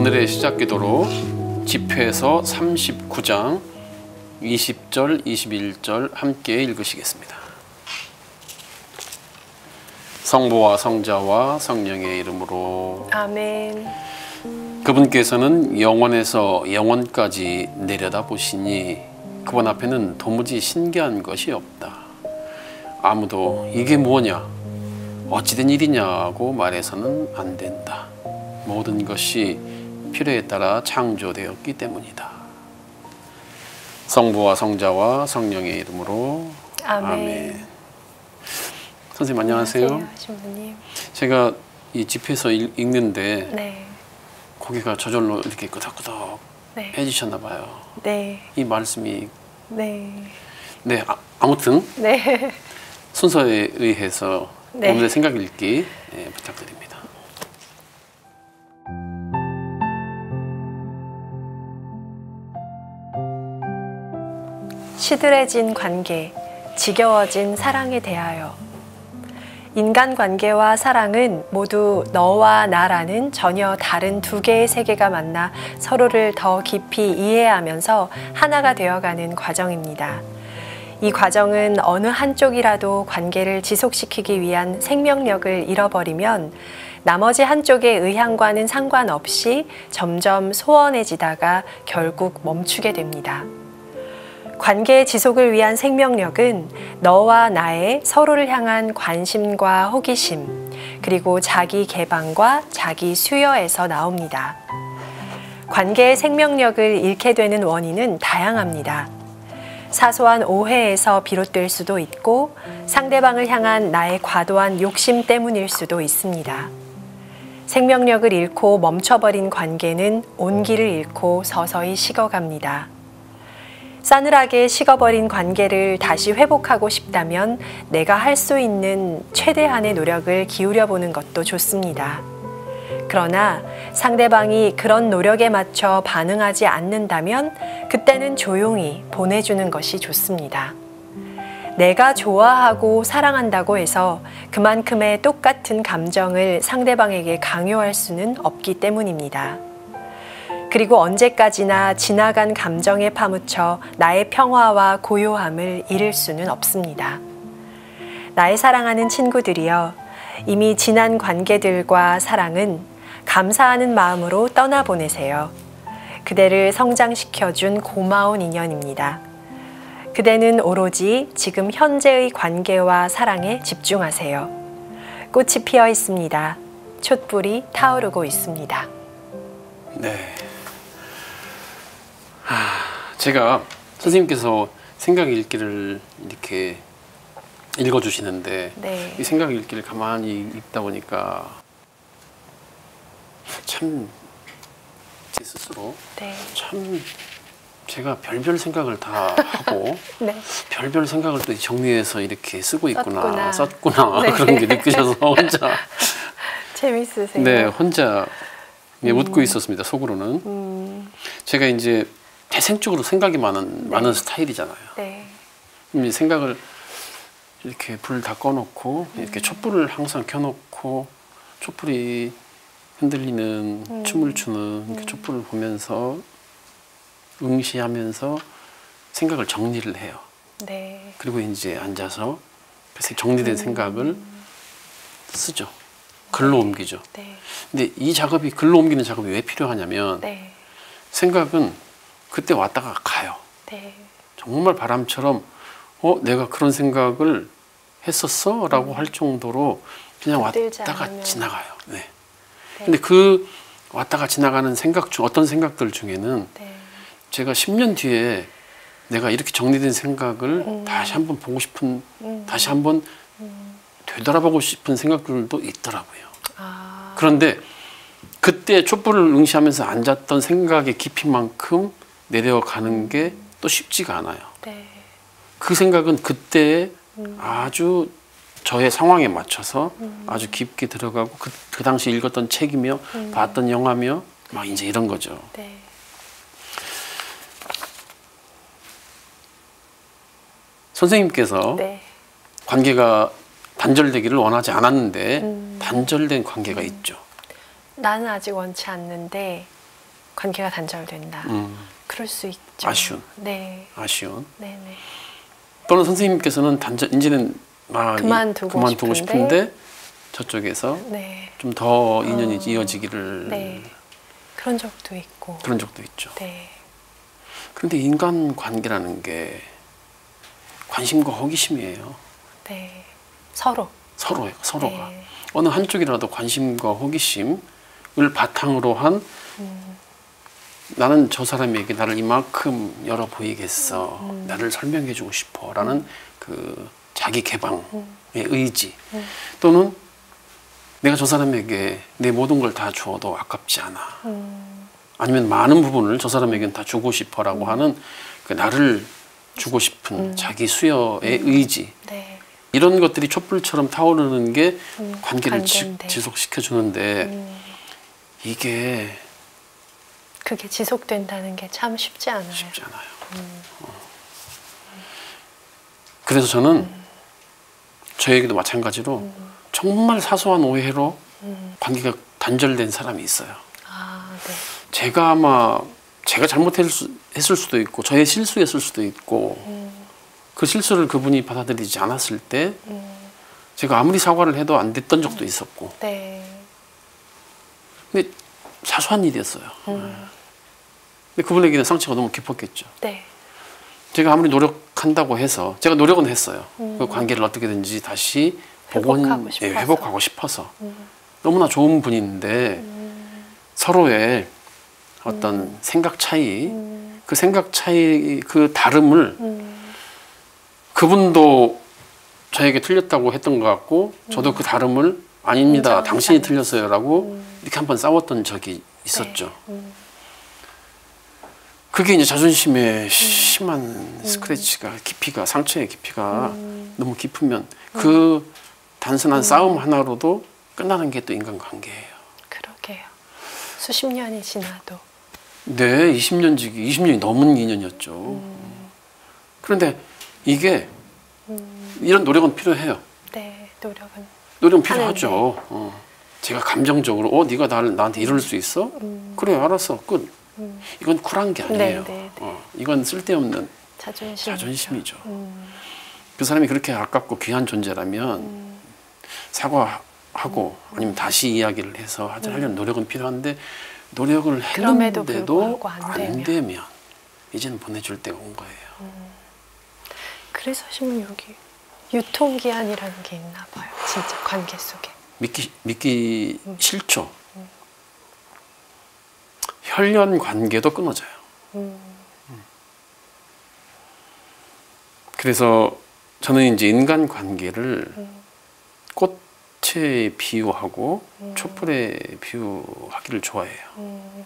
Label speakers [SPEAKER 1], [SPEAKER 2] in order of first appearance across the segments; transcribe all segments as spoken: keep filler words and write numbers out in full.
[SPEAKER 1] 오늘의 시작 기도로 집회서 삼십구 장 이십 절, 이십일 절 함께 읽으시겠습니다. 성부와 성자와 성령의 이름으로
[SPEAKER 2] 아멘.
[SPEAKER 1] 그분께서는 영원에서 영원까지 내려다 보시니 그분 앞에는 도무지 신기한 것이 없다. 아무도 이게 뭐냐, 어찌된 일이냐고 말해서는 안 된다. 모든 것이 필요에 따라 창조되었기 때문이다. 성부와 성자와 성령의 이름으로
[SPEAKER 2] 아멘.
[SPEAKER 1] 아멘. 선생님 안녕하세요.
[SPEAKER 2] 안녕하세요, 신부님.
[SPEAKER 1] 제가 이 집에서 읽는데
[SPEAKER 2] 네.
[SPEAKER 1] 고개가 저절로 이렇게 끄덕끄덕
[SPEAKER 2] 네.
[SPEAKER 1] 해지셨나 봐요.
[SPEAKER 2] 네.
[SPEAKER 1] 이 말씀이
[SPEAKER 2] 네.
[SPEAKER 1] 네 아, 아무튼
[SPEAKER 2] 네.
[SPEAKER 1] 순서에 의해서
[SPEAKER 2] 네.
[SPEAKER 1] 오늘의 생각 읽기 예, 부탁드립니다.
[SPEAKER 2] 시들해진 관계, 지겨워진 사랑에 대하여. 인간관계와 사랑은 모두 너와 나라는 전혀 다른 두 개의 세계가 만나 서로를 더 깊이 이해하면서 하나가 되어가는 과정입니다. 이 과정은 어느 한쪽이라도 관계를 지속시키기 위한 생명력을 잃어버리면 나머지 한쪽의 의향과는 상관없이 점점 소원해지다가 결국 멈추게 됩니다. 관계의 지속을 위한 생명력은 너와 나의 서로를 향한 관심과 호기심, 그리고 자기 개방과 자기 수여에서 나옵니다. 관계의 생명력을 잃게 되는 원인은 다양합니다. 사소한 오해에서 비롯될 수도 있고 상대방을 향한 나의 과도한 욕심 때문일 수도 있습니다. 생명력을 잃고 멈춰버린 관계는 온기를 잃고 서서히 식어갑니다. 싸늘하게 식어버린 관계를 다시 회복하고 싶다면 내가 할 수 있는 최대한의 노력을 기울여보는 것도 좋습니다. 그러나 상대방이 그런 노력에 맞춰 반응하지 않는다면 그때는 조용히 보내주는 것이 좋습니다. 내가 좋아하고 사랑한다고 해서 그만큼의 똑같은 감정을 상대방에게 강요할 수는 없기 때문입니다. 그리고 언제까지나 지나간 감정에 파묻혀 나의 평화와 고요함을 잃을 수는 없습니다. 나의 사랑하는 친구들이여, 이미 지난 관계들과 사랑은 감사하는 마음으로 떠나보내세요. 그대를 성장시켜준 고마운 인연입니다. 그대는 오로지 지금 현재의 관계와 사랑에 집중하세요. 꽃이 피어 있습니다. 촛불이 타오르고 있습니다.
[SPEAKER 1] 네. 하, 제가 선생님께서 생각 읽기를 이렇게 읽어주시는데
[SPEAKER 2] 네.
[SPEAKER 1] 이 생각 읽기를 가만히 읽다 보니까 참 제 스스로
[SPEAKER 2] 네.
[SPEAKER 1] 참 제가 별별 생각을 다 하고
[SPEAKER 2] 네.
[SPEAKER 1] 별별 생각을 또 정리해서 이렇게 쓰고 있구나,
[SPEAKER 2] 썼구나,
[SPEAKER 1] 썼구나
[SPEAKER 2] 네.
[SPEAKER 1] 그런 게 느껴져서 혼자
[SPEAKER 2] 재밌으세요?
[SPEAKER 1] 네 혼자 음. 웃고 있었습니다. 속으로는.
[SPEAKER 2] 음.
[SPEAKER 1] 제가 이제 태생적으로 생각이 많은, 네. 많은 스타일이잖아요.
[SPEAKER 2] 네.
[SPEAKER 1] 이 생각을 이렇게 불 다 꺼놓고 음. 이렇게 촛불을 항상 켜놓고 촛불이 흔들리는 음. 춤을 추는 이렇게 음. 촛불을 보면서 응시하면서 생각을 정리를 해요.
[SPEAKER 2] 네.
[SPEAKER 1] 그리고 이제 앉아서 정리된 음. 생각을 쓰죠. 글로 네. 옮기죠.
[SPEAKER 2] 네.
[SPEAKER 1] 근데 이 작업이 글로 옮기는 작업이 왜 필요하냐면
[SPEAKER 2] 네.
[SPEAKER 1] 생각은 그때 왔다가 가요.
[SPEAKER 2] 네.
[SPEAKER 1] 정말 바람처럼 어 내가 그런 생각을 했었어? 라고 음. 할 정도로 그냥 왔다가 않으면... 지나가요. 네. 네. 근데 그 왔다가 지나가는 생각 중 어떤 생각들 중에는 네. 제가 십 년 뒤에 내가 이렇게 정리된 생각을 음. 다시 한번 보고 싶은 음. 다시 한번 음. 되돌아보고 싶은 생각들도 있더라고요. 아. 그런데 그때 촛불을 응시하면서 앉았던 생각의 깊이만큼 내려가는 게 또 쉽지가 않아요. 네. 그 생각은 그때 음. 아주 저의 상황에 맞춰서 음. 아주 깊게 들어가고 그, 그 당시 읽었던 책이며 음. 봤던 영화며 막 이제 이런 거죠. 네. 선생님께서 네. 관계가 단절되기를 원하지 않았는데 음. 단절된 관계가 음. 있죠.
[SPEAKER 2] 나는 아직 원치 않는데 관계가 단절된다.
[SPEAKER 1] 음.
[SPEAKER 2] 그럴 수 있죠.
[SPEAKER 1] 아쉬운.
[SPEAKER 2] 네.
[SPEAKER 1] 아쉬운.
[SPEAKER 2] 네네.
[SPEAKER 1] 또는 선생님께서는 단절 이제는 막
[SPEAKER 2] 그만두고,
[SPEAKER 1] 그만두고
[SPEAKER 2] 싶은데,
[SPEAKER 1] 싶은데 저쪽에서
[SPEAKER 2] 네.
[SPEAKER 1] 좀 더 인연이
[SPEAKER 2] 어,
[SPEAKER 1] 이어지기를
[SPEAKER 2] 네. 그런 적도 있고.
[SPEAKER 1] 그런 적도 있죠.
[SPEAKER 2] 네.
[SPEAKER 1] 그런데 인간 관계라는 게 관심과 호기심이에요.
[SPEAKER 2] 네. 서로.
[SPEAKER 1] 서로예요. 서로가.
[SPEAKER 2] 네.
[SPEAKER 1] 어느 한쪽이라도 관심과 호기심을 바탕으로 한
[SPEAKER 2] 음.
[SPEAKER 1] 나는 저 사람에게 나를 이만큼 열어 보이겠어.
[SPEAKER 2] 음.
[SPEAKER 1] 나를 설명해 주고 싶어. 라는
[SPEAKER 2] 음.
[SPEAKER 1] 그 자기 개방의
[SPEAKER 2] 음.
[SPEAKER 1] 의지.
[SPEAKER 2] 음.
[SPEAKER 1] 또는 내가 저 사람에게 내 모든 걸 다 주어도 아깝지 않아.
[SPEAKER 2] 음.
[SPEAKER 1] 아니면 많은 부분을 저 사람에게는 다 주고 싶어 라고
[SPEAKER 2] 음.
[SPEAKER 1] 하는 그 나를 주고 싶은
[SPEAKER 2] 음.
[SPEAKER 1] 자기 수여의
[SPEAKER 2] 음.
[SPEAKER 1] 의지.
[SPEAKER 2] 네.
[SPEAKER 1] 이런 것들이 촛불처럼 타오르는 게
[SPEAKER 2] 음.
[SPEAKER 1] 관계를 지,
[SPEAKER 2] 관계인데.
[SPEAKER 1] 지속시켜 주는데
[SPEAKER 2] 음.
[SPEAKER 1] 이게
[SPEAKER 2] 그게 지속된다는 게 참 쉽지 않아요.
[SPEAKER 1] 쉽지 않아요.
[SPEAKER 2] 음.
[SPEAKER 1] 어. 그래서 저는
[SPEAKER 2] 음.
[SPEAKER 1] 저에게도 마찬가지로
[SPEAKER 2] 음.
[SPEAKER 1] 정말 사소한 오해로
[SPEAKER 2] 음.
[SPEAKER 1] 관계가 단절된 사람이 있어요.
[SPEAKER 2] 아, 네.
[SPEAKER 1] 제가 아마 제가 잘못했을 수도 있고 저의 실수였을 수도 있고
[SPEAKER 2] 음.
[SPEAKER 1] 그 실수를 그분이 받아들이지 않았을 때
[SPEAKER 2] 음.
[SPEAKER 1] 제가 아무리 사과를 해도 안 됐던 적도 있었고
[SPEAKER 2] 네.
[SPEAKER 1] 근데 사소한 일이었어요.
[SPEAKER 2] 음.
[SPEAKER 1] 근데 그분에게는 상처가 너무 깊었겠죠.
[SPEAKER 2] 네.
[SPEAKER 1] 제가 아무리 노력한다고 해서 제가 노력은 했어요.
[SPEAKER 2] 음.
[SPEAKER 1] 그 관계를 어떻게든지 다시
[SPEAKER 2] 회복하고
[SPEAKER 1] 복원,
[SPEAKER 2] 싶어서.
[SPEAKER 1] 예, 회복하고 싶어서
[SPEAKER 2] 음.
[SPEAKER 1] 너무나 좋은 분인데
[SPEAKER 2] 음.
[SPEAKER 1] 서로의 어떤
[SPEAKER 2] 음.
[SPEAKER 1] 생각 차이
[SPEAKER 2] 음.
[SPEAKER 1] 그 생각 차이 그 다름을
[SPEAKER 2] 음.
[SPEAKER 1] 그분도 저에게 틀렸다고 했던 것 같고 저도
[SPEAKER 2] 음.
[SPEAKER 1] 그 다름을 아닙니다.
[SPEAKER 2] 인정하지
[SPEAKER 1] 당신이
[SPEAKER 2] 않았어.
[SPEAKER 1] 틀렸어요 라고
[SPEAKER 2] 음.
[SPEAKER 1] 이렇게 한번 싸웠던 적이 있었죠.
[SPEAKER 2] 네. 음.
[SPEAKER 1] 그게 이제 자존심에 심한 스크래치가 깊이가 상처의 깊이가
[SPEAKER 2] 음.
[SPEAKER 1] 너무 깊으면 그 단순한 싸움 하나로도 끝나는 게 또 인간관계예요.
[SPEAKER 2] 그러게요. 수십 년이 지나도.
[SPEAKER 1] 네, 이십 년 지기 이십 년이 넘은 인연이었죠.
[SPEAKER 2] 음.
[SPEAKER 1] 그런데 이게
[SPEAKER 2] 음.
[SPEAKER 1] 이런 노력은 필요해요.
[SPEAKER 2] 네, 노력은.
[SPEAKER 1] 노력은 필요하죠. 어. 제가 감정적으로 어 네가 나를 나한테 이럴 수 있어?
[SPEAKER 2] 음.
[SPEAKER 1] 그래 알았어 끝.
[SPEAKER 2] 음.
[SPEAKER 1] 이건 쿨한 게 아니에요.
[SPEAKER 2] 네, 네, 네.
[SPEAKER 1] 어, 이건 쓸데없는
[SPEAKER 2] 자존심.
[SPEAKER 1] 자존심이죠.
[SPEAKER 2] 음.
[SPEAKER 1] 그 사람이 그렇게 아깝고 귀한 존재라면
[SPEAKER 2] 음.
[SPEAKER 1] 사과하고 아니면 다시 이야기를 해서 하려는 노력은 필요한데 노력을
[SPEAKER 2] 그럼에도
[SPEAKER 1] 했는데도
[SPEAKER 2] 불구하고 안
[SPEAKER 1] 안
[SPEAKER 2] 되면.
[SPEAKER 1] 되면 이제는 보내줄 때가 온 거예요.
[SPEAKER 2] 그래서 신문 여기 유통기한이라는 게 있나 봐요. 진짜 관계 속에.
[SPEAKER 1] 믿기 믿기
[SPEAKER 2] 음.
[SPEAKER 1] 싫죠. 혈연 관계도 끊어져요.
[SPEAKER 2] 음.
[SPEAKER 1] 그래서 저는 이제 인간 관계를
[SPEAKER 2] 음.
[SPEAKER 1] 꽃에 비유하고
[SPEAKER 2] 음.
[SPEAKER 1] 촛불에 비유하기를 좋아해요.
[SPEAKER 2] 음.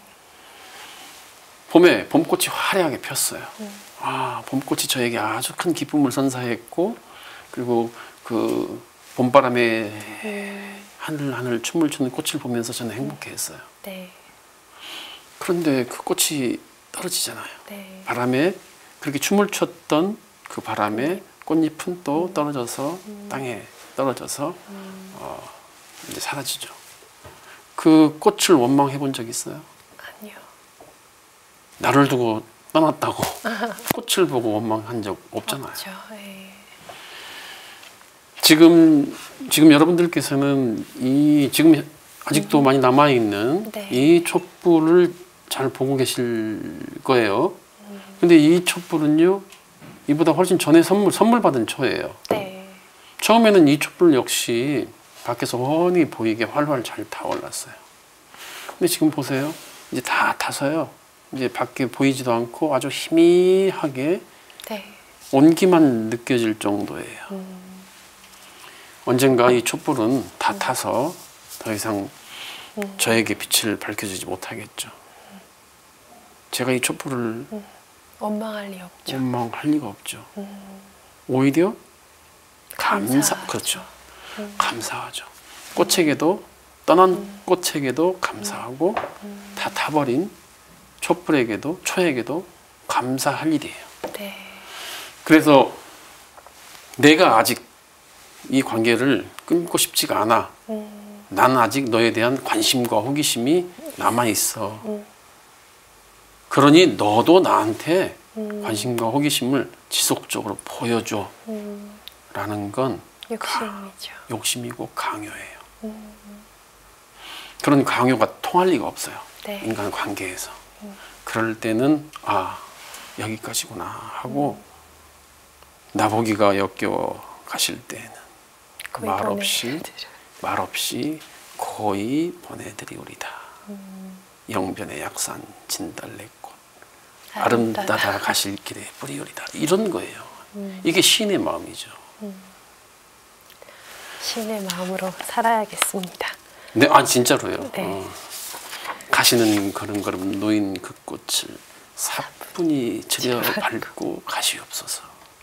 [SPEAKER 1] 봄에 봄꽃이 화려하게 폈어요.
[SPEAKER 2] 음.
[SPEAKER 1] 아, 봄꽃이 저에게 아주 큰 기쁨을 선사했고 그리고 그 봄바람에
[SPEAKER 2] 음.
[SPEAKER 1] 하늘하늘 춤을 추는 꽃을 보면서 저는 행복해했어요.
[SPEAKER 2] 네.
[SPEAKER 1] 그런데 그 꽃이 떨어지잖아요.
[SPEAKER 2] 네.
[SPEAKER 1] 바람에 그렇게 춤을 췄던 그 바람에 꽃잎은 또 떨어져서
[SPEAKER 2] 음.
[SPEAKER 1] 땅에 떨어져서
[SPEAKER 2] 음.
[SPEAKER 1] 어, 이제 사라지죠. 그 꽃을 원망해 본 적 있어요?
[SPEAKER 2] 아니요.
[SPEAKER 1] 나를 두고 떠났다고 꽃을 보고 원망한 적 없잖아요.
[SPEAKER 2] 없죠. 예.
[SPEAKER 1] 지금 지금 여러분들께서는 이 지금 아직도 많이 남아 있는
[SPEAKER 2] 네.
[SPEAKER 1] 이 촛불을 잘 보고 계실 거예요. 근데 이 촛불은요, 이보다 훨씬 전에 선물 선물 받은 초예요.
[SPEAKER 2] 네.
[SPEAKER 1] 처음에는 이 촛불 역시 밖에서 훤히 보이게 활활 잘 타올랐어요. 근데 지금 보세요, 이제 다 타서요. 이제 밖에 보이지도 않고 아주 희미하게
[SPEAKER 2] 네.
[SPEAKER 1] 온기만 느껴질 정도예요.
[SPEAKER 2] 음.
[SPEAKER 1] 언젠가 이 촛불은 다 타서 더 이상
[SPEAKER 2] 음.
[SPEAKER 1] 저에게 빛을 밝혀주지 못하겠죠. 제가 이 촛불을
[SPEAKER 2] 음. 원망할 리 없죠.
[SPEAKER 1] 원망할 리가 없죠.
[SPEAKER 2] 음.
[SPEAKER 1] 오히려 감사,
[SPEAKER 2] 감사하죠.
[SPEAKER 1] 그렇죠.
[SPEAKER 2] 음.
[SPEAKER 1] 감사하죠. 꽃에게도 떠난
[SPEAKER 2] 음.
[SPEAKER 1] 꽃에게도 감사하고
[SPEAKER 2] 음.
[SPEAKER 1] 다 타버린 촛불에게도 초에게도 감사할 일이에요.
[SPEAKER 2] 네.
[SPEAKER 1] 그래서 내가 아직 이 관계를 끊고 싶지가 않아.
[SPEAKER 2] 음.
[SPEAKER 1] 나는 아직 너에 대한 관심과 호기심이 남아 있어.
[SPEAKER 2] 음.
[SPEAKER 1] 그러니 너도 나한테
[SPEAKER 2] 음.
[SPEAKER 1] 관심과 호기심을 지속적으로 보여줘.
[SPEAKER 2] 음.
[SPEAKER 1] 라는 건
[SPEAKER 2] 욕심이죠.
[SPEAKER 1] 욕심이고 강요예요.
[SPEAKER 2] 음.
[SPEAKER 1] 그런 강요가 통할 리가 없어요.
[SPEAKER 2] 네.
[SPEAKER 1] 인간 관계에서.
[SPEAKER 2] 음.
[SPEAKER 1] 그럴 때는 아 여기까지구나 하고
[SPEAKER 2] 음.
[SPEAKER 1] 나보기가 역겨워 가실 때는
[SPEAKER 2] 거의
[SPEAKER 1] 말 없이
[SPEAKER 2] 보내드려요.
[SPEAKER 1] 말 없이 거의 보내드리오리다.
[SPEAKER 2] 음.
[SPEAKER 1] 영변의 약산 진달래꽃
[SPEAKER 2] 아름다다.
[SPEAKER 1] 아름다다 가실 길에 뿌리오리다. 이런 거예요.
[SPEAKER 2] 음.
[SPEAKER 1] 이게 시인의 마음이죠.
[SPEAKER 2] 음. 신의 마음으로 살아야겠습니다.
[SPEAKER 1] 네, 아 진짜로요.
[SPEAKER 2] 네.
[SPEAKER 1] 어. 가시는 걸음걸음 놓인 그 꽃을 사뿐히 들여 밟고 가시옵소서.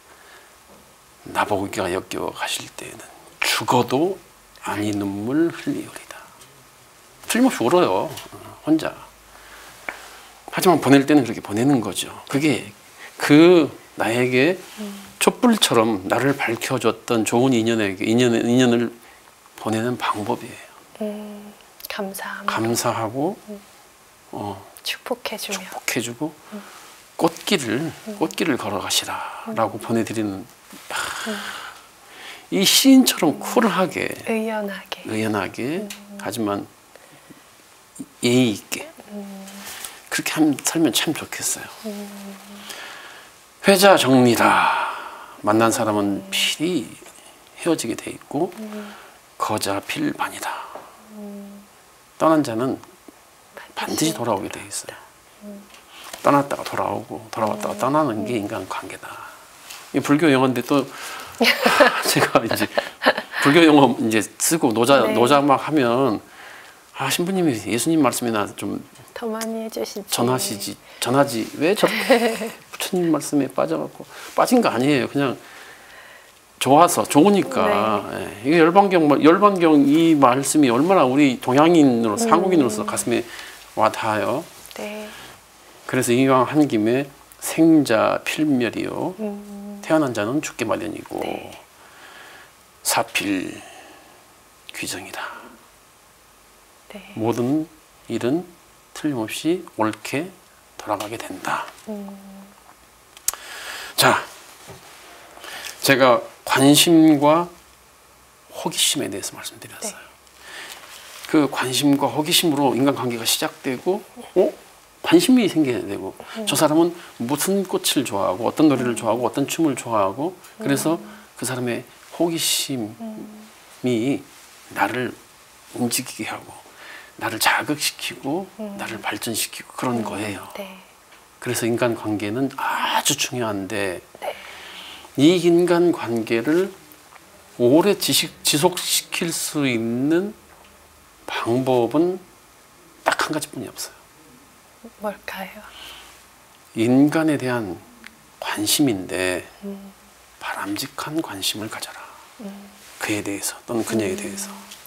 [SPEAKER 1] 나보기가 역겨워 가실 때에는 죽어도 아니 눈물 흘리오리다. 틀림없이 울어요. 어, 혼자. 하지만 보낼 때는 그렇게 보내는 거죠. 그게 그 나에게
[SPEAKER 2] 음.
[SPEAKER 1] 촛불처럼 나를 밝혀줬던 좋은 인연에게 인연, 인연을 보내는 방법이에요.
[SPEAKER 2] 음. 감사함.
[SPEAKER 1] 감사하고
[SPEAKER 2] 음.
[SPEAKER 1] 어,
[SPEAKER 2] 축복해주며.
[SPEAKER 1] 축복해주고
[SPEAKER 2] 음.
[SPEAKER 1] 꽃길을
[SPEAKER 2] 음.
[SPEAKER 1] 꽃길을 걸어가시라라고
[SPEAKER 2] 음.
[SPEAKER 1] 보내드리는 하,
[SPEAKER 2] 음.
[SPEAKER 1] 이 시인처럼 쿨하게
[SPEAKER 2] 의연하게.
[SPEAKER 1] 의연하게
[SPEAKER 2] 음.
[SPEAKER 1] 하지만 예의 있게
[SPEAKER 2] 음.
[SPEAKER 1] 그렇게 하면, 살면 참 좋겠어요.
[SPEAKER 2] 음.
[SPEAKER 1] 회자 정리다. 만난 사람은 필히 헤어지게 돼 있고
[SPEAKER 2] 음.
[SPEAKER 1] 거자 필반이다.
[SPEAKER 2] 음.
[SPEAKER 1] 떠난 자는 반드시 돌아오게 돼 있어요.
[SPEAKER 2] 음.
[SPEAKER 1] 떠났다가 돌아오고 돌아왔다가
[SPEAKER 2] 음.
[SPEAKER 1] 떠나는 게 인간 관계다. 이 불교 용어인데 또 제가 이제 불교 용어 이제 쓰고 노자
[SPEAKER 2] 네.
[SPEAKER 1] 노자 막 하면 아 신부님이 예수님 말씀이나 좀
[SPEAKER 2] 더 많이 해주시지.
[SPEAKER 1] 전하시지 전하지 왜 저렇게 부처님 말씀에 빠져갖고 빠진 거 아니에요. 그냥 좋아서 좋으니까.
[SPEAKER 2] 네.
[SPEAKER 1] 예. 이게 열반경 열반경 이 말씀이 얼마나 우리 동양인으로서
[SPEAKER 2] 음.
[SPEAKER 1] 한국인으로서 가슴에 와 닿아요.
[SPEAKER 2] 네.
[SPEAKER 1] 그래서 이왕 한 김에 생자 필멸이요.
[SPEAKER 2] 음.
[SPEAKER 1] 태어난 자는 죽게 마련이고
[SPEAKER 2] 네.
[SPEAKER 1] 사필 귀정이다.
[SPEAKER 2] 네.
[SPEAKER 1] 모든 일은 틀림없이 옳게 돌아가게 된다.
[SPEAKER 2] 음.
[SPEAKER 1] 자, 제가 관심과 호기심에 대해서 말씀드렸어요.
[SPEAKER 2] 네.
[SPEAKER 1] 그 관심과 호기심으로 인간관계가 시작되고 어? 관심이 생겨야 되고
[SPEAKER 2] 음.
[SPEAKER 1] 저 사람은 무슨 꽃을 좋아하고 어떤 노래를
[SPEAKER 2] 음.
[SPEAKER 1] 좋아하고 어떤 춤을 좋아하고 그래서
[SPEAKER 2] 음.
[SPEAKER 1] 그 사람의 호기심이
[SPEAKER 2] 음.
[SPEAKER 1] 나를 움직이게 하고 나를 자극시키고
[SPEAKER 2] 음.
[SPEAKER 1] 나를 발전시키고 그런
[SPEAKER 2] 음.
[SPEAKER 1] 거예요.
[SPEAKER 2] 네.
[SPEAKER 1] 그래서 인간관계는 아주 중요한데
[SPEAKER 2] 네.
[SPEAKER 1] 이 인간관계를 오래 지식, 지속시킬 수 있는 방법은 딱 한 가지뿐이 없어요.
[SPEAKER 2] 뭘까요?
[SPEAKER 1] 인간에 대한 관심인데
[SPEAKER 2] 음.
[SPEAKER 1] 바람직한 관심을 가져라.
[SPEAKER 2] 음.
[SPEAKER 1] 그에 대해서 또는 그녀에
[SPEAKER 2] 음.
[SPEAKER 1] 대해서.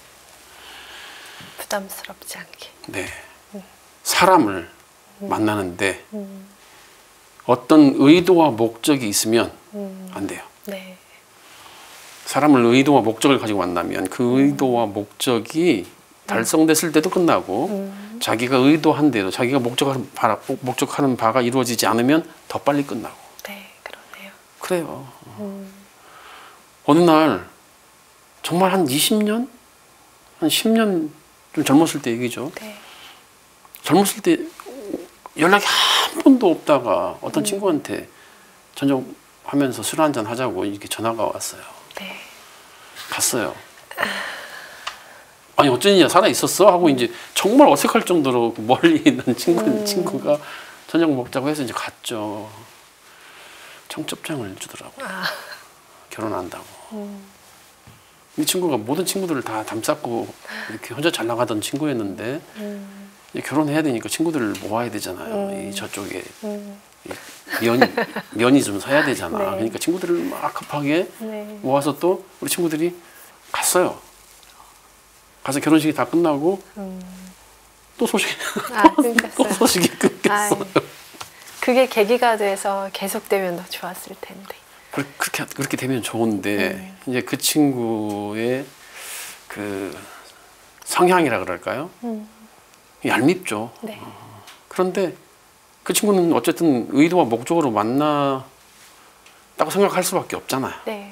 [SPEAKER 2] 부담스럽지 않게.
[SPEAKER 1] 네.
[SPEAKER 2] 음.
[SPEAKER 1] 사람을
[SPEAKER 2] 음.
[SPEAKER 1] 만나는데
[SPEAKER 2] 음.
[SPEAKER 1] 어떤 의도와 목적이 있으면
[SPEAKER 2] 음.
[SPEAKER 1] 안 돼요.
[SPEAKER 2] 네.
[SPEAKER 1] 사람을 의도와 목적을 가지고 만나면 그 의도와 목적이 달성됐을 때도 끝나고
[SPEAKER 2] 음.
[SPEAKER 1] 자기가 의도한 대로 자기가 목적하는, 바, 목적하는 바가 이루어지지 않으면 더 빨리 끝나고
[SPEAKER 2] 네, 그러네요.
[SPEAKER 1] 그래요.
[SPEAKER 2] 음.
[SPEAKER 1] 어느 날 정말 한 이십 년? 한 십 년 좀 젊었을 때 얘기죠.
[SPEAKER 2] 네.
[SPEAKER 1] 젊었을 때 연락이 한 번도 없다가 어떤
[SPEAKER 2] 음.
[SPEAKER 1] 친구한테 저녁하면서 술 한잔 하자고 이렇게 전화가 왔어요.
[SPEAKER 2] 네.
[SPEAKER 1] 갔어요. 아니 어쩐지 살아 있었어 하고 이제 정말 어색할 정도로 멀리 있는 친구
[SPEAKER 2] 음.
[SPEAKER 1] 친구가 저녁 먹자고 해서 이제 갔죠. 청첩장을 주더라고요.
[SPEAKER 2] 아.
[SPEAKER 1] 결혼한다고.
[SPEAKER 2] 음.
[SPEAKER 1] 이 친구가 모든 친구들을 다 담쌓고 이렇게 혼자 잘 나가던 친구였는데
[SPEAKER 2] 음.
[SPEAKER 1] 이제 결혼해야 되니까 친구들을 모아야 되잖아요.
[SPEAKER 2] 음.
[SPEAKER 1] 이 저쪽에
[SPEAKER 2] 음.
[SPEAKER 1] 면 면이 좀 서야 되잖아.
[SPEAKER 2] 네.
[SPEAKER 1] 그러니까 친구들을 막 급하게
[SPEAKER 2] 네.
[SPEAKER 1] 모아서 또 우리 친구들이 갔어요. 가서 결혼식이 다 끝나고
[SPEAKER 2] 음.
[SPEAKER 1] 또 소식이
[SPEAKER 2] 아,
[SPEAKER 1] 또
[SPEAKER 2] 끊겼어요.
[SPEAKER 1] 소식이 끊겼어요.
[SPEAKER 2] 아이, 그게 계기가 돼서 계속되면 더 좋았을 텐데.
[SPEAKER 1] 그- 그렇게 그렇게 되면 좋은데
[SPEAKER 2] 음.
[SPEAKER 1] 이제 그 친구의 그 성향이라 그럴까요?
[SPEAKER 2] 음.
[SPEAKER 1] 얄밉죠.
[SPEAKER 2] 네.
[SPEAKER 1] 그런데 그 친구는 어쨌든 의도와 목적으로 만났다고 생각할 수밖에 없잖아요.
[SPEAKER 2] 네.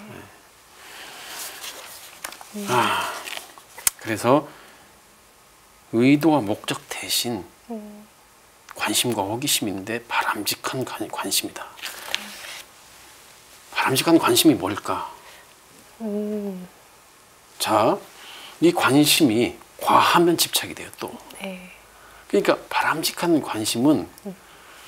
[SPEAKER 1] 음. 아, 그래서 의도와 목적 대신
[SPEAKER 2] 음.
[SPEAKER 1] 관심과 호기심인데 바람직한 관심이다. 바람직한 관심이 뭘까?
[SPEAKER 2] 음.
[SPEAKER 1] 자, 이 관심이 과하면 집착이 돼요, 또.
[SPEAKER 2] 네.
[SPEAKER 1] 그러니까 바람직한 관심은 음.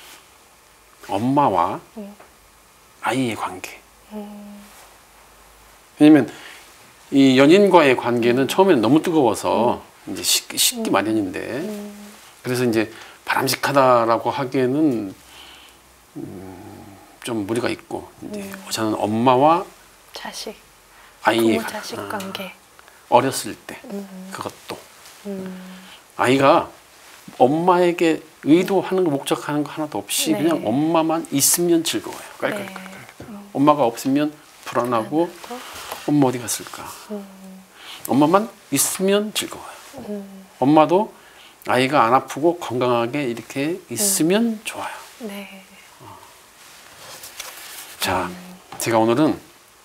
[SPEAKER 1] 엄마와 음. 아이의 관계. 음. 왜냐면 이 연인과의 관계는 음. 처음에는 너무 뜨거워서 음. 이제 식기, 식기 음. 마련인데 음. 그래서 이제 바람직하다라고 하기에는 음, 좀 무리가 있고 이제 음. 저는 엄마와
[SPEAKER 2] 자식,
[SPEAKER 1] 아이의
[SPEAKER 2] 부모 자식
[SPEAKER 1] 아,
[SPEAKER 2] 관계
[SPEAKER 1] 어렸을 때
[SPEAKER 2] 음.
[SPEAKER 1] 그것도
[SPEAKER 2] 음.
[SPEAKER 1] 아이가 엄마에게 의도하는 거 목적하는 거 하나도 없이
[SPEAKER 2] 네.
[SPEAKER 1] 그냥 엄마만 있으면 즐거워요. 깔깔깔.
[SPEAKER 2] 네. 음.
[SPEAKER 1] 엄마가 없으면 불안하고
[SPEAKER 2] 불안하고.
[SPEAKER 1] 엄마 어디 갔을까.
[SPEAKER 2] 음.
[SPEAKER 1] 엄마만 있으면 즐거워요.
[SPEAKER 2] 음.
[SPEAKER 1] 엄마도 아이가 안 아프고 건강하게 이렇게 있으면
[SPEAKER 2] 음.
[SPEAKER 1] 좋아요.
[SPEAKER 2] 네.
[SPEAKER 1] 어. 자,
[SPEAKER 2] 음.
[SPEAKER 1] 제가 오늘은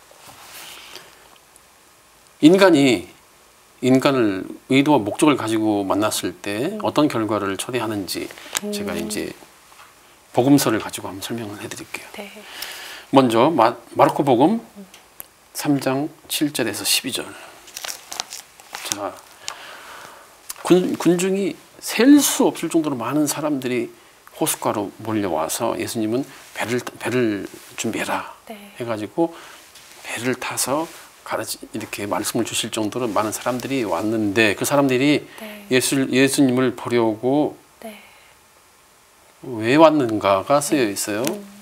[SPEAKER 1] 인간이 인간을 의도와 목적을 가지고 만났을 때 음. 어떤 결과를 초래하는지 음. 제가 이제 복음서를 가지고 한번 설명을 해드릴게요.
[SPEAKER 2] 네.
[SPEAKER 1] 먼저 마, 마르코 복음 음. 삼 장 칠 절에서 십이 절. 자, 군, 군중이 셀 수 없을 정도로 많은 사람들이 호숫가로 몰려와서 예수님은 배를 배를 준비해라
[SPEAKER 2] 네.
[SPEAKER 1] 해가지고 배를 타서 가르치 이렇게 말씀을 주실 정도로 많은 사람들이 왔는데 그 사람들이 네. 예수 예수님을 보려고 네. 왜 왔는가가 쓰여 있어요. 음.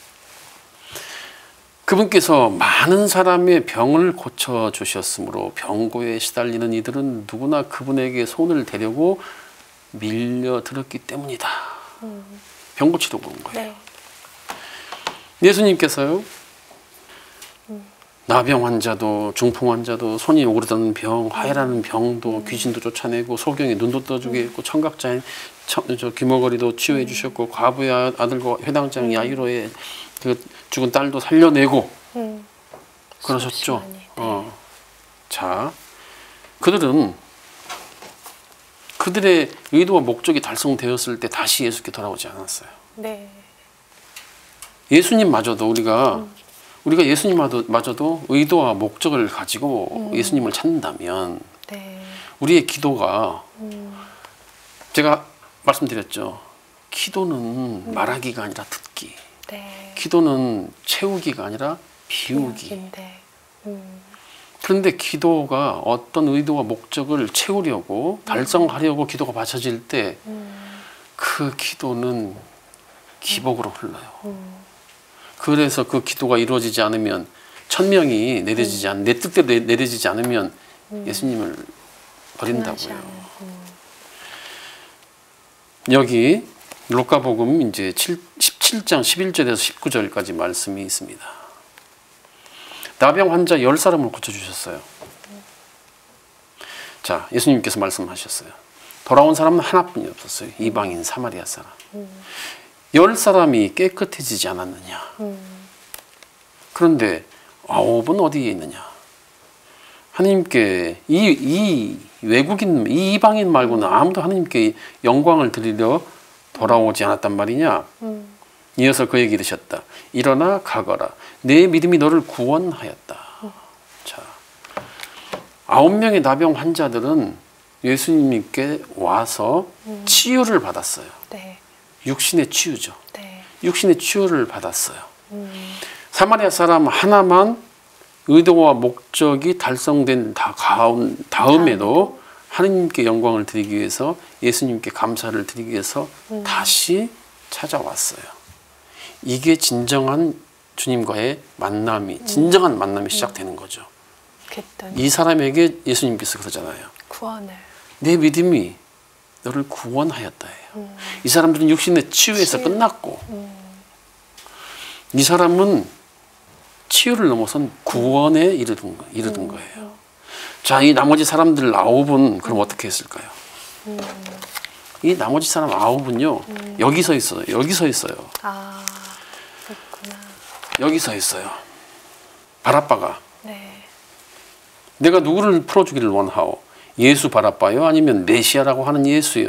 [SPEAKER 1] 그분께서 많은 사람의 병을 고쳐 주셨으므로 병고에 시달리는 이들은 누구나 그분에게 손을 대려고 밀려들었기 때문이다. 음. 병 고치려고 온 거예요. 네. 예수님께서요. 음. 나병 환자도 중풍 환자도 손이 오르던 병, 화해라는 병도 음. 귀신도 쫓아내고 소경이 눈도 떠주게 했고 음. 청각자인 청, 저 귀머거리도 치유해 음. 주셨고 과부의 아들과 회당장 음. 야이로의 그 죽은 딸도 살려내고 음. 그러셨죠. 네. 어. 자, 그들은 그들의 의도와 목적이 달성되었을 때 다시 예수께 돌아오지 않았어요. 네. 예수님마저도 우리가 음. 우리가 예수님마저도 의도와 목적을 가지고 음. 예수님을 찾는다면 네. 우리의 기도가 음. 제가 말씀드렸죠. 기도는 음. 말하기가 아니라 듣기. 네. 기도는 채우기가 아니라 비우기. 음. 그런데 기도가 어떤 의도와 목적을 채우려고 음. 달성하려고 기도가 바쳐질 때 그 음. 기도는 기복으로 흘러요. 음. 그래서 그 기도가 이루어지지 않으면 천명이 내려지지 않, 음. 내 뜻대로 내, 내려지지 않으면 음. 예수님을 버린다고요. 음. 여기 루카복음 이제 십칠 장 십일 절에서 십구 절까지 말씀이 있습니다. 나병 환자 열 사람을 고쳐주셨어요. 자, 예수님께서 말씀하셨어요. 돌아온 사람은 하나뿐이 없었어요. 이방인 사마리아 사람. 열 사람이 깨끗해지지 않았느냐. 그런데 아홉은 어디에 있느냐. 하나님께 이, 이 외국인, 이 이방인 말고는 아무도 하나님께 영광을 드리려 돌아오지 않았단 말이냐. 음. 이어서 그에게 이르셨다. 일어나 가거라. 내 믿음이 너를 구원하였다. 음. 자, 아홉 명의 나병 환자들은 예수님께 와서 음. 치유를 받았어요. 네. 육신의 치유죠. 네. 육신의 치유를 받았어요. 음. 사마리아 사람 하나만 의도와 목적이 달성된 다 가운 다음에도 하느님께 영광을 드리기 위해서 예수님께 감사를 드리기 위해서 음. 다시 찾아왔어요. 이게 진정한 주님과의 만남이 음. 진정한 만남이 시작되는 거죠. 그랬더니. 이 사람에게 예수님께서 그러잖아요. 구원을. 내 믿음이 너를 구원하였다 해요. 음. 이 사람들은 육신의 치유에서 치유. 끝났고 음. 이 사람은 치유를 넘어선 구원에 이르는, 이르는 음. 거예요. 자, 이 나머지 사람들 아홉은 그럼 어떻게 했을까요? 음. 이 나머지 사람 아홉은요
[SPEAKER 2] 음.
[SPEAKER 1] 여기 서 있어요. 여기 서 있어요.
[SPEAKER 2] 아, 그렇구나.
[SPEAKER 1] 여기 서 있어요. 바라빠가.
[SPEAKER 2] 네.
[SPEAKER 1] 내가 누구를 풀어주기를 원하오? 예수 바라빠요? 아니면 메시아라고 하는 예수요?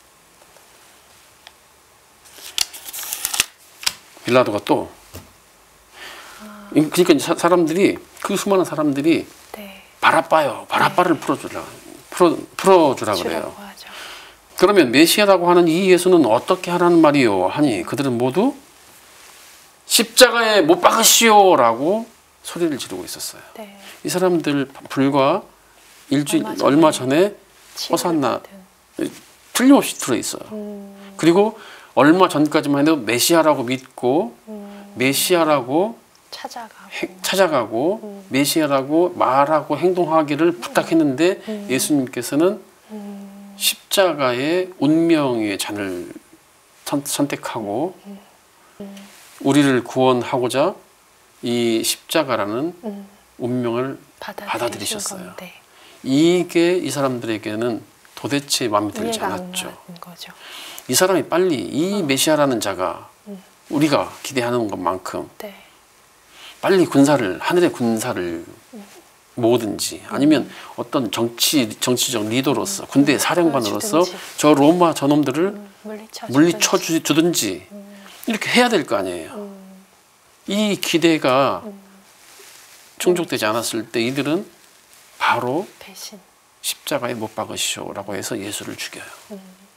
[SPEAKER 1] 빌라도가 또
[SPEAKER 2] 아.
[SPEAKER 1] 그러니까 사람들이 그 수많은 사람들이
[SPEAKER 2] 네.
[SPEAKER 1] 바라빠요. 바라빠를 네. 풀어주라. 풀어, 풀어주라 그래요.
[SPEAKER 2] 하죠.
[SPEAKER 1] 그러면 메시아라고 하는 이 예수는 어떻게 하라는 말이요? 하니 그들은 모두 십자가에 못 박으시오라고 소리를 지르고 있었어요.
[SPEAKER 2] 네.
[SPEAKER 1] 이 사람들 불과 일주일 얼마 전에, 얼마 전에 호산나 틀림없이 들어있어요. 음. 그리고 얼마 전까지만 해도 메시아라고 믿고 음. 메시아라고
[SPEAKER 2] 찾아가고,
[SPEAKER 1] 해, 찾아가고 음. 메시아라고 말하고 행동하기를 음. 부탁했는데 음. 예수님께서는 음. 십자가의 운명의 잔을 선, 선택하고 음. 음. 우리를 구원하고자 이 십자가라는 음. 운명을 받아들이셨어요. 건데. 이게 이 사람들에게는 도대체 마음에 들지 않았죠. 이 사람이 빨리 이 어. 메시아라는 자가 음. 우리가 기대하는 것만큼 네. 빨리 군사를 하늘의 군사를 음. 모으든지 아니면 음. 어떤 정치 정치적 리더로서 음. 군대 사령관으로서 저 로마 저놈들을 음. 물리쳐, 물리쳐 주든지, 주든지 음. 이렇게 해야 될 거 아니에요. 음. 이 기대가 음. 충족되지 않았을 때 이들은 바로 배신. 십자가에 못 박으시오라고 해서 예수를 죽여요. 음.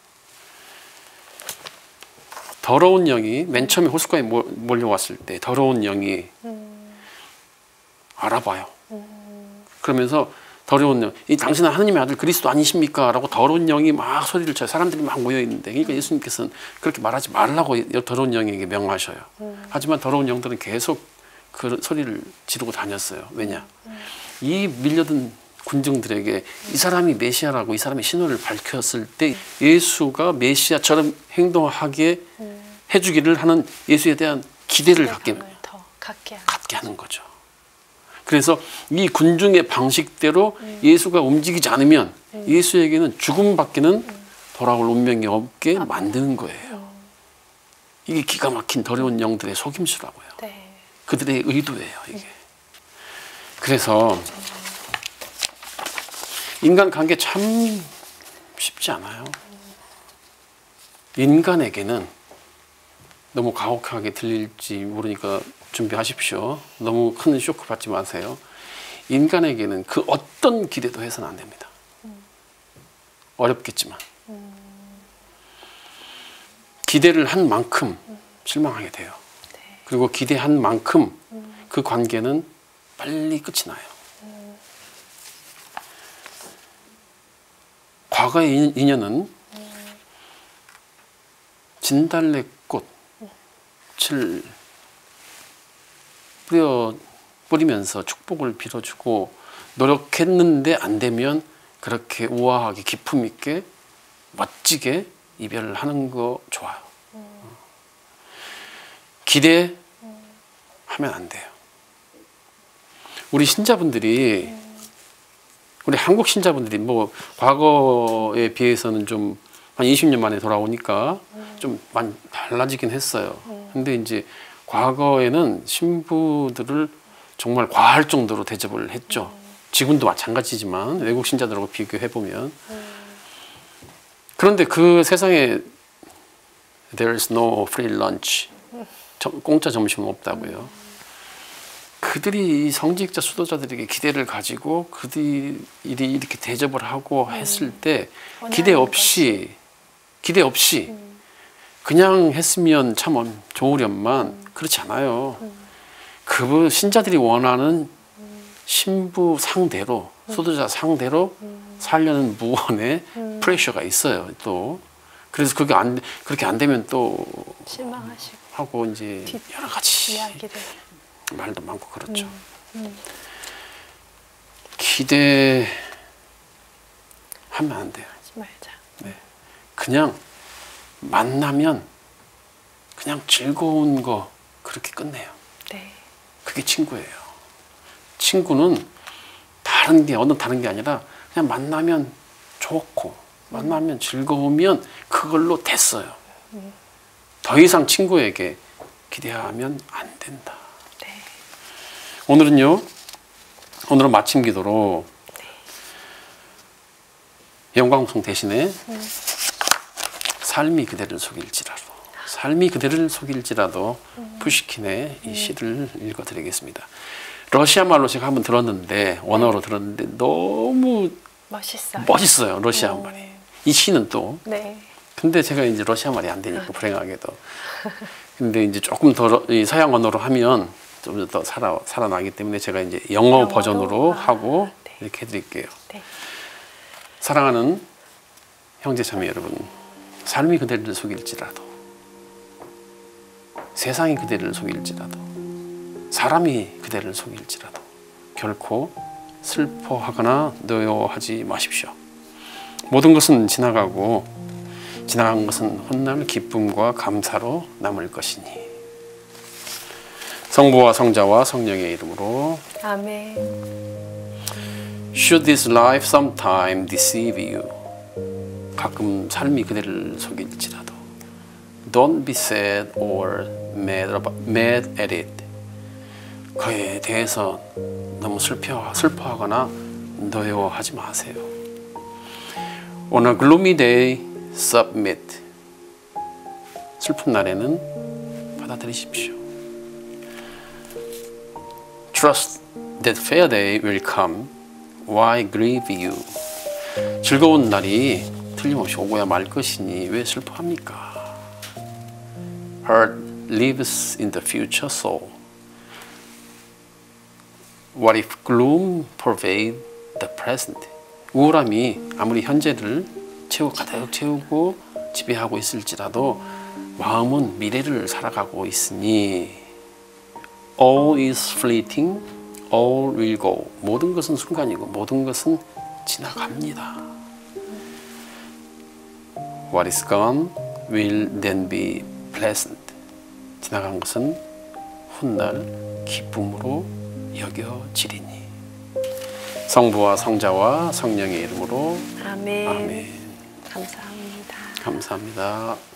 [SPEAKER 1] 더러운 영이 맨 처음에 호숫가에 몰려왔을 때 더러운 영이 음. 알아봐요. 음. 그러면서 더러운 영, 이 당신은 하나님의 아들 그리스도 아니십니까? 라고 더러운 영이 막 소리를 쳐요. 사람들이 막 모여 있는데 그러니까 음. 예수님께서는 그렇게 말하지 말라고 더러운 영에게 명하셔요. 음. 하지만 더러운 영들은 계속 그 소리를 지르고 다녔어요. 왜냐? 음. 이 밀려든 군중들에게 음. 이 사람이 메시아라고 이 사람의 신호를 밝혔을 때 음. 예수가 메시아처럼 행동하게 음. 해주기를 하는 예수에 대한 기대를 갖게,
[SPEAKER 2] 더 갖게,
[SPEAKER 1] 갖게 하는 거죠. 그래서 이 군중의 방식대로 음. 예수가 움직이지 않으면 음. 예수에게는 죽음밖에는 음. 돌아올 운명이 없게 아, 만드는 거예요. 음. 이게 기가 막힌 더러운 영들의 속임수라고요. 네. 그들의 의도예요. 이게. 음. 그래서 인간 관계 참 쉽지 않아요. 인간에게는 너무 가혹하게 들릴지 모르니까 준비하십시오. 너무 큰 쇼크 받지 마세요. 인간에게는 그 어떤 기대도 해서는 안 됩니다. 음. 어렵겠지만 음. 기대를 한 만큼 음. 실망하게 돼요. 네. 그리고 기대한 만큼 음. 그 관계는 빨리 끝이 나요. 음. 과거의 인연은 음. 진달래꽃을 뿌려, 뿌리면서 축복을 빌어주고 노력했는데 안 되면 그렇게 우아하게 기품 있게 멋지게 이별을 하는 거 좋아요. 음. 기대하면 안 돼요. 우리 신자분들이 음. 우리 한국 신자분들이 뭐 과거에 비해서는 좀 한 이십 년 만에 돌아오니까 음. 좀 많이 달라지긴 했어요. 음. 근데 이제 과거에는 신부들을 정말 과할 정도로 대접을 했죠. 음. 지금도 마찬가지지만 외국 신자들하고 비교해보면. 음. 그런데 그 세상에 There's no free lunch. 음. 저, 공짜 점심은 없다고요. 음. 그들이 성직자 수도자들에게 기대를 가지고 그들이 이렇게 대접을 하고 음. 했을 때 기대 없이 것이. 기대 없이 음. 그냥 했으면 참 좋으련만 음. 그렇지 않아요. 음. 그 신자들이 원하는 음. 신부 상대로 음. 수도자 상대로 음. 살려는 무언의 음. 프레셔가 있어요. 또 그래서 그게 안 그렇게 안 되면 또
[SPEAKER 2] 실망하시고
[SPEAKER 1] 하고 이제 여러 가지
[SPEAKER 2] 이야기를.
[SPEAKER 1] 말도 많고 그렇죠.
[SPEAKER 2] 음. 음.
[SPEAKER 1] 기대하면 안 돼요.
[SPEAKER 2] 하지 말자.
[SPEAKER 1] 네. 그냥 만나면 그냥 즐거운 거 그렇게 끝내요.
[SPEAKER 2] 네.
[SPEAKER 1] 그게 친구예요. 친구는 다른 게 어느 다른 게 아니라 그냥 만나면 좋고 만나면 즐거우면 그걸로 됐어요. 더 이상 친구에게 기대하면 안 된다.
[SPEAKER 2] 네.
[SPEAKER 1] 오늘은요. 오늘은 마침 기도로
[SPEAKER 2] 네.
[SPEAKER 1] 영광송 대신에
[SPEAKER 2] 음.
[SPEAKER 1] 삶이 그대를 속일지라도 삶이 그대를 속일지라도 음. 푸시킨의 이 시를 음. 읽어드리겠습니다. 러시아 말로 제가 한번 들었는데 원어로 네. 들었는데 너무
[SPEAKER 2] 멋있어요.
[SPEAKER 1] 멋있어요. 러시아 오. 말이. 이 시는 또.
[SPEAKER 2] 네.
[SPEAKER 1] 근데 제가 이제 러시아 말이 안 되니까 불행하게도. 근데 이제 조금 더 이 서양 언어로 하면 좀 더 살아 살아나기 때문에 제가 이제 영어 영어로? 버전으로 아, 하고 네. 이렇게 해드릴게요. 네. 사랑하는 형제자매 여러분, 삶이 그대를 속일지라도, 세상이 그대를 속일지라도, 사람이 그대를 속일지라도 결코 슬퍼하거나 노여워하지 마십시오. 모든 것은 지나가고 지나간 것은 훗날 기쁨과 감사로 남을 것이니. 성부와 성자와 성령의 이름으로
[SPEAKER 2] 아멘.
[SPEAKER 1] Should this life sometime deceive you? 가끔 삶이 그대를 속일지라도 Don't be sad or mad, about, mad at it. 그에 대해서 너무 슬퍼, 슬퍼하거나 노여워하지 마세요. On a gloomy day, submit. 슬픈 날에는 받아들이십시오. Trust that fair day will come. Why grieve you? 즐거운 날이 틀림없이 오고야 말 것이니 왜 슬퍼합니까? Heart lives in the future soul. What if gloom pervade the present? 우울함이 아무리 현재를 채우, 가득 채우고 지배하고 있을지라도 마음은 미래를 살아가고 있으니 All is fleeting, all will go. 모든 것은 순간이고 모든 것은 지나갑니다. What is gone will then be pleasant. 지나간 것은 훗날 기쁨으로 여겨지리니. 성부와 성자와 성령의 이름으로
[SPEAKER 2] 아멘.
[SPEAKER 1] 아멘.
[SPEAKER 2] 감사합니다.
[SPEAKER 1] 감사합니다.